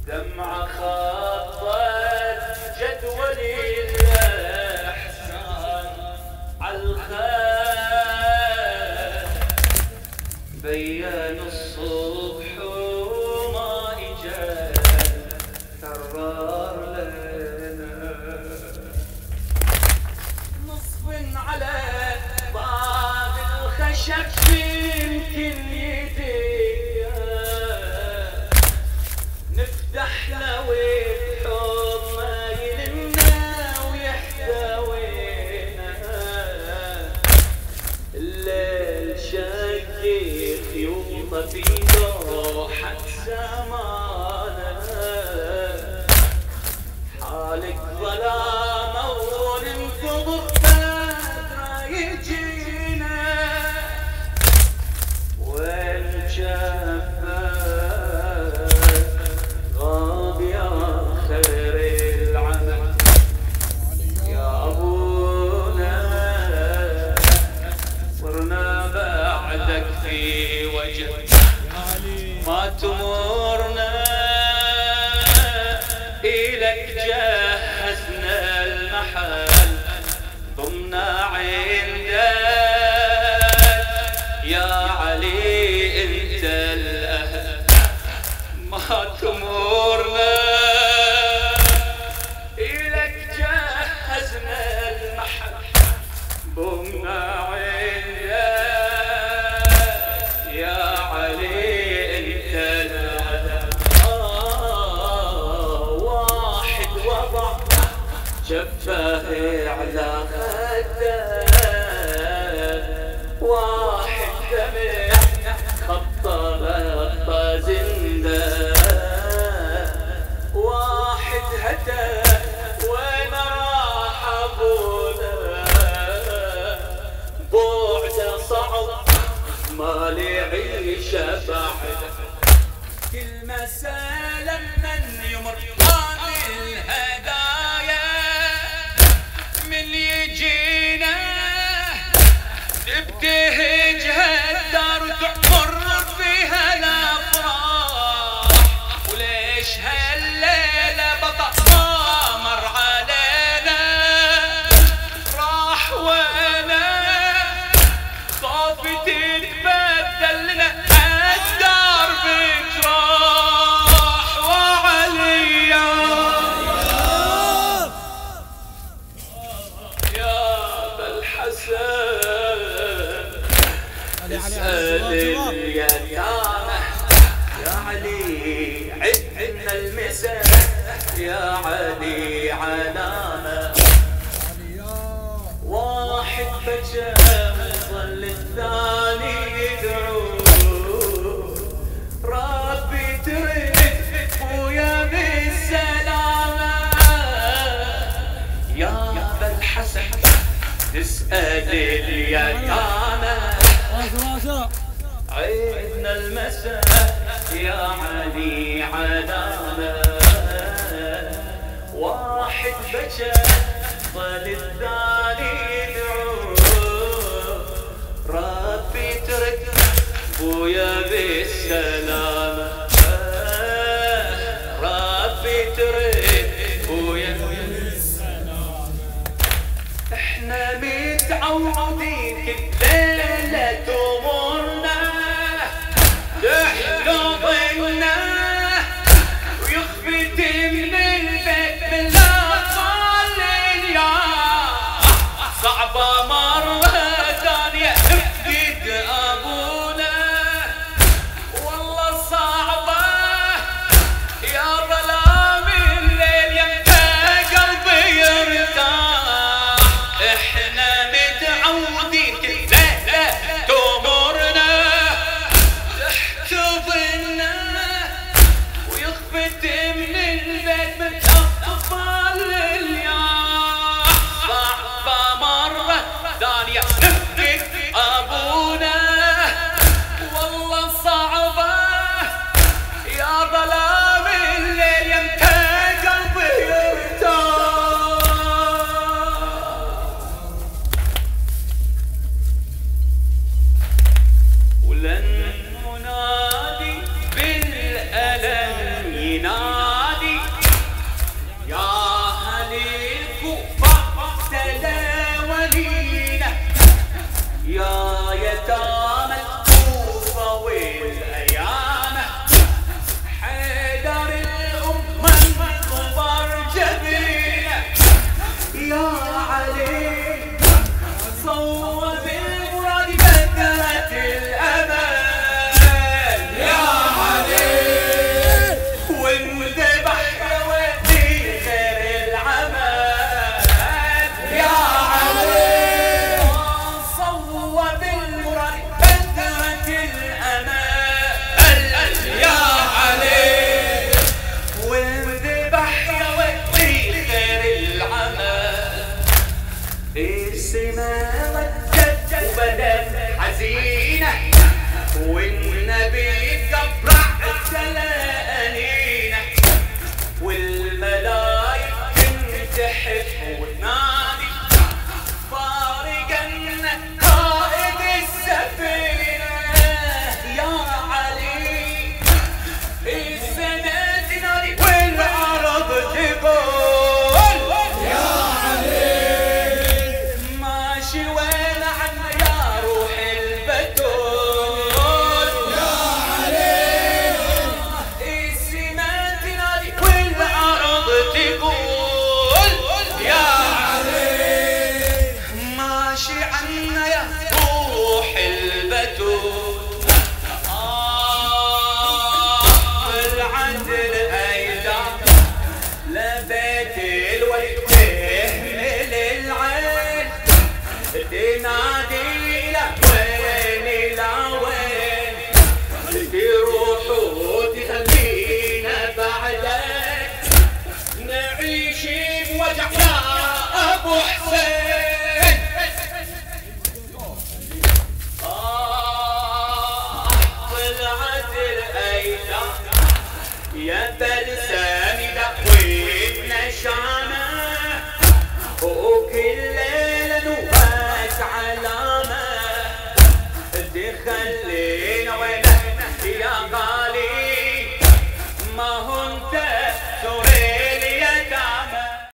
دمعة خطت جدول الإحسان عالخير بين الصبح وما إجا كرر لنا نصف على بعض الخشب يمكن نفتح لوي بحب ما يلمنا ويحتوينا الليل شقي خيوطه في دوحة زمانه حالك ظلامه وننتظر بدره يجينا وين جفا ما تمرنا إلك جهزنا المحل ضمنا عندك يا علي انت الأهل ما تمرنا إلك جهزنا المحل ضمنا شفاه على خده واحد دمع خطه زنده واحد هدى وين راح ابونا بعده صعب ما لي عيشه بعده كل مساله من يمر الهدايا من يجينا تبتهجها الدار وتعمر فيها الافراح وليش هالليله بطل ما مر علينا راح وانا خافت تتبدل لنا الدار بجراح وعليا اسأل اليتامى يا علي عدنا المساء يا علي علامة واحد بكى ظل الثاني يدعو ربي ترد ويا بالسلامة يا ابا الحسن تسأل اليتامى عيدنا المساء يا علي علامة واحد بكى ظل الثاني يدعو ربي ترد بويا بالسلامة ربي ترد بويا بالسلامة احنا متعودين كل ليلة تمرنا تحلمنا ويخفت من البيت من الأطفال اليوم صعبة مرة ثانية نفقد أبونا والله صعبة يا ظلام الليل يبكى قلبي يرتاح احنا متعودين كل ليلة تمرنا تحتضنا ويخفت من البيت من الأطفال اليوم صعبة مرة ثانية نفقد أبونا والله صعبة يا ظلام الليل يمتى قلبي يرتاح ولن منادي بالألم ينادي ابو حسين طلعت الايتام يا بلساني وين نشانه وكل ليله نوبات علامه دخلينا وينه يا غالي